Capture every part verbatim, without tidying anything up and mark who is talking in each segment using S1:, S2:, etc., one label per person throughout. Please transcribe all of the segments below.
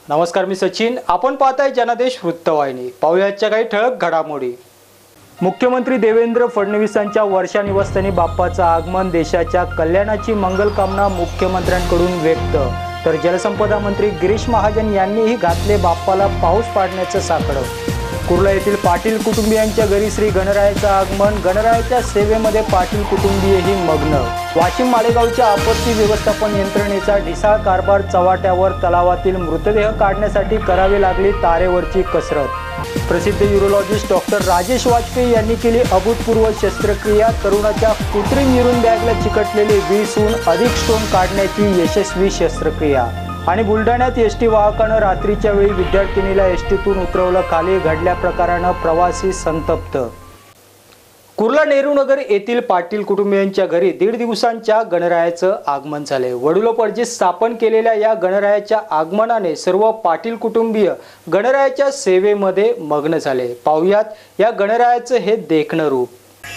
S1: नमस्कार, मी सचिन. आपण पाहताय जनादेश वृत्तवाहिनी. पाहुयाच्या काही ठळक घडामोडी. मुख्यमंत्री देवेंद्र फडणवीसांच्या वर्षा निवासस्थानी बाप्पाचं आगमन, देशाच्या कल्याणाची मंगलकामना मुख्यमंत्र्यांकडून व्यक्त. तर जलसंपदा मंत्री गिरीश महाजन यांनीही घातले बाप्पाला पाऊस पाडण्याचं साकडं. कुर्ला येथील पाटील कुटुंबियांच्या घरी श्री गणरायाचं आगमन, गणरायाच्या सेवेमध्ये पाटील कुटुंबीयही मग्न. वाशिम मालेगावच्या आपत्ती व्यवस्थापन यंत्रणेचा ढिसाळ कारभार, चव्हाट्यावर तलावातील मृतदेह काढण्यासाठी करावी लागली तारेवरची कसरत. प्रसिद्ध युरोलॉजिस्ट डॉक्टर राजेश वाजपेयी यांनी केली अभूतपूर्व शस्त्रक्रिया. तरुणाच्या कृत्रिम युरिन बॅगला चिकटलेले वीसहून अधिक स्टोन काढण्याची यशस्वी शस्त्रक्रिया. आणि बुलढाण्यात एस टी वाहकानं रात्रीच्या वेळी विद्यार्थिनीला एस टीतून उतरवलं, खाली घडल्या प्रकारानं प्रवासी संतप्त. कुर्ला नेहरूनगर येथील पाटील कुटुंबियांच्या घरी दीड दिवसांच्या गणरायाचं आगमन झाले. वडुलोपर्जीत स्थापन केलेल्या या गणरायाच्या आगमनाने सर्व पाटील कुटुंबीय गणरायाच्या सेवेमध्ये मग्न झाले. पाहुयात या गणरायाचं हे देखणं रूप.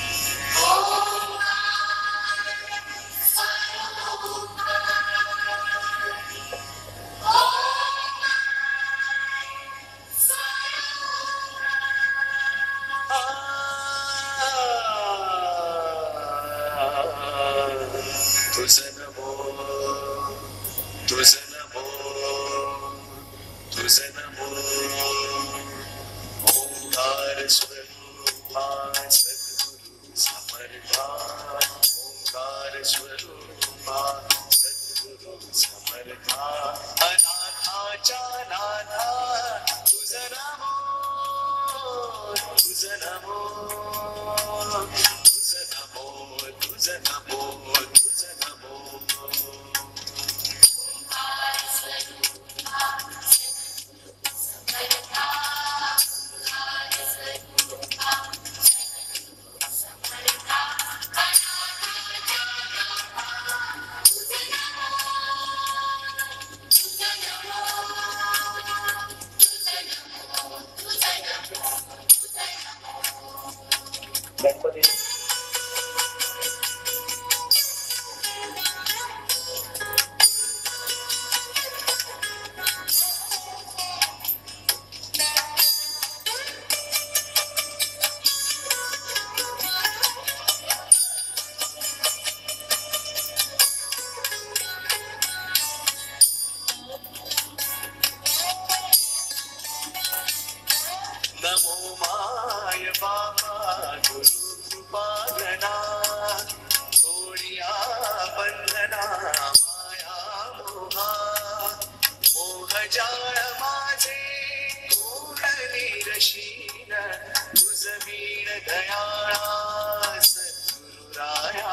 S2: तुझं नमो तुझं नमो तुझं नमो ओंकार स्वरूपा सद्गुरु समर्था ओंकार स्वरूपा सद्गुरु समर्था अनाथाच्या नाथा तुझं नमो तुझं नमो तुझं नमो तुझं नमो गणपती नमो माय बाबा गुरु कृपागणा सोडिया बंधना माया मोहा मोह जाळ माझे कोण निरशीन तुझ वीण दयाळा सद्गुरु राया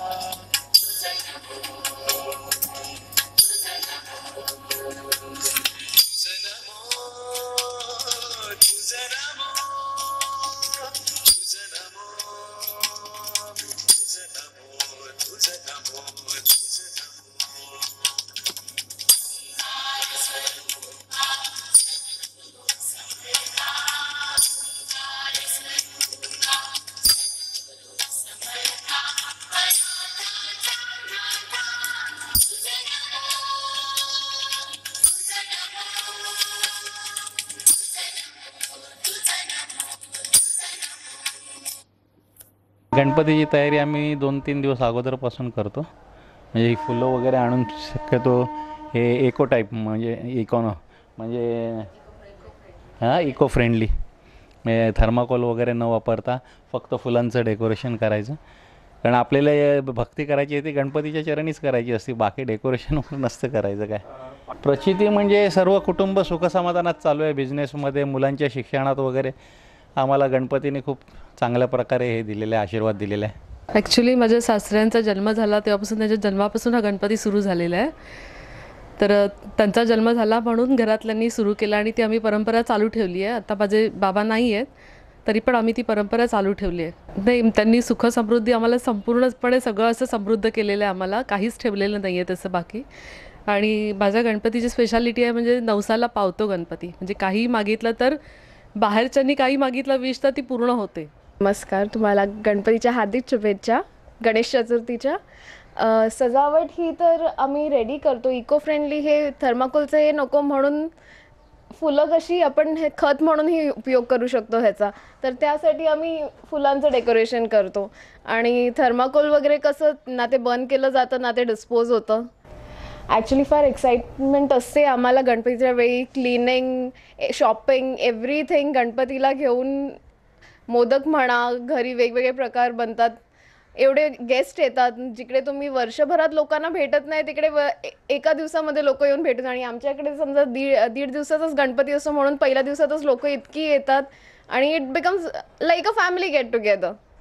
S3: गणपतीची तयारी आम्ही दोन तीन दिवस अगोदरपासून करतो. म्हणजे ही फुलं वगैरे आणून शक्यतो हे इको टाईप म्हणजे इकोनो म्हणजे हां इको फ्रेंडली म्हणजे थर्माकोल वगैरे न वापरता फक्त फुलांचं डेकोरेशन करायचं. कारण आपल्याला भक्ती करायची आहे ती गणपतीच्या चरणीच करायची असते, बाकी डेकोरेशन नसतं करायचं काय. प्रचिती म्हणजे सर्व कुटुंब सुखसमाधानात चालू आहे. बिझनेसमध्ये मुलांच्या शिक्षणात वगैरे आम्हाला गणपतीने खूप चांगल्या प्रकारे हे दिलेले आशीर्वाद दिलेले आहे.
S4: ॲक्च्युली माझ्या सासऱ्यांचा जन्म झाला तेव्हापासून, त्याच्या जन्मापासून हा गणपती सुरू झालेला आहे. तर त्यांचा जन्म झाला म्हणून घरातल्यांनी सुरू केला आणि ती आम्ही परंपरा चालू ठेवली आहे. आता माझे बाबा नाही आहेत तरी पण आम्ही ती परंपरा चालू ठेवली आहे. नाही, त्यांनी सुख समृद्धी आम्हाला संपूर्णपणे सगळं असं समृद्ध केलेलं आहे. आम्हाला काहीच ठेवलेलं नाही आहे तसं बाकी. आणि माझ्या गणपतीची स्पेशालिटी आहे म्हणजे नवसाला पावतो गणपती. म्हणजे काही मागितलं तर बाहेरच्यांनी काही मागितलं विश तर ती पूर्ण होते.
S5: नमस्कार, तुम्हाला गणपतीच्या हार्दिक शुभेच्छा. गणेश चतुर्थीच्या सजावट ही तर आम्ही रेडी करतो. इको फ्रेंडली हे थर्माकोलचं हे नको म्हणून फुलं कशी आपण हे खत म्हणूनही उपयोग करू शकतो ह्याचा, तर त्यासाठी आम्ही फुलांचं डेकोरेशन करतो. आणि थर्माकोल वगैरे कसं ना ते बंद केलं जातं ना ते डिस्पोज होतं. ॲक्च्युली फार एक्साइटमेंट असते आम्हाला गणपतीच्या वेळी. क्लिनिंग, शॉपिंग, एव्हरीथिंग गणपतीला घेऊन. मोदक म्हणा, घरी वेगवेगळे प्रकार बनतात. एवढे गेस्ट येतात, जिकडे तुम्ही वर्षभरात लोकांना भेटत नाही तिकडे व ए- एका दिवसामध्ये लोक येऊन भेटून. आणि आमच्याकडे समजा दीड दीड दिवसाचाच गणपती असतो म्हणून पहिल्या दिवसातच लोक इतकी येतात आणि it becomes like a family get together.